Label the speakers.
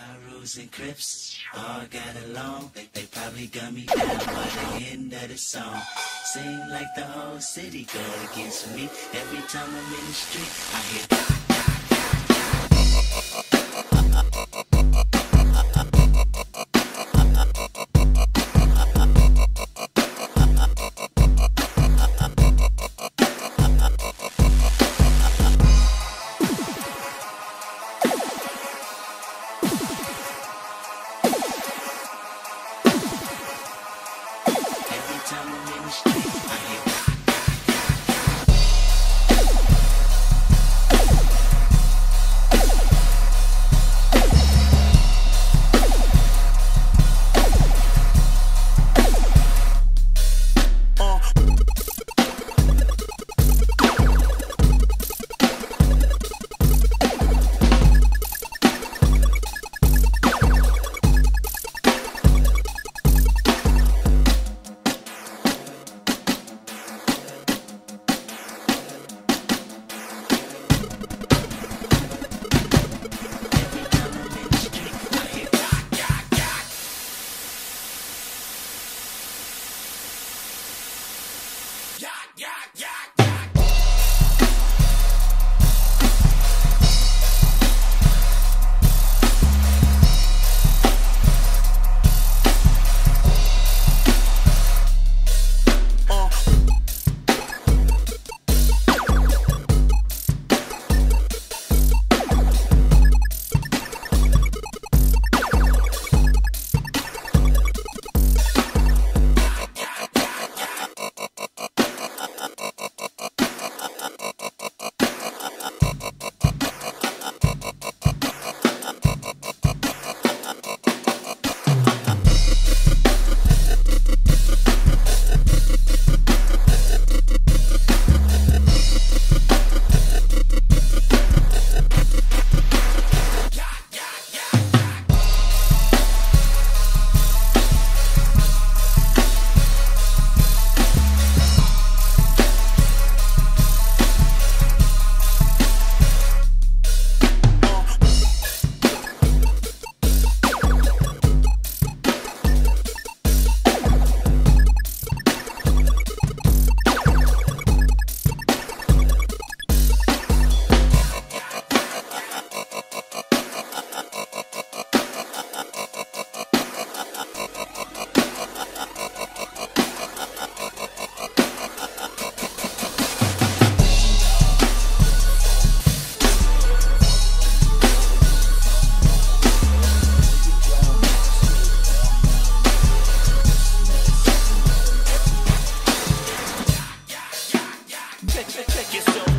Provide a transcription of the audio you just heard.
Speaker 1: Rose and Crips all got along. They probably gun me down by the end of the song. Seem like the whole city go against me. Every time I'm in the street, I hear.
Speaker 2: Check yourself.